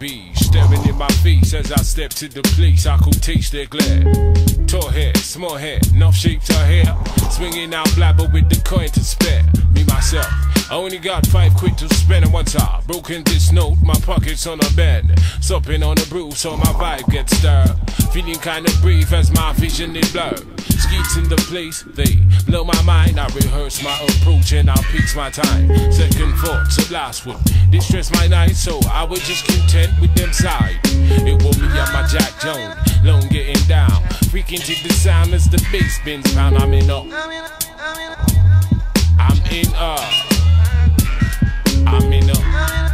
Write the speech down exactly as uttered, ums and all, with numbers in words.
bees staring in my face as I step to the place. I could taste their glare. Tall hair, small hair, enough shape to hair. Swinging out blabber with the coin to spare. Me myself, I only got five quid to spend, and once I broken this note, my pockets on a bed. Supping on a brew so my vibe gets stirred. Feeling kinda brief as my vision is blurred. Skeets in the place, they blow my mind. I rehearse my approach and I'll pick my time. Second thoughts at last would distress my night, so I was just content with them side. It was me and my Jack Jones, lone getting down. Freaking to the sound as the bass bends round. I'm in up. I'm in up. I'm in up.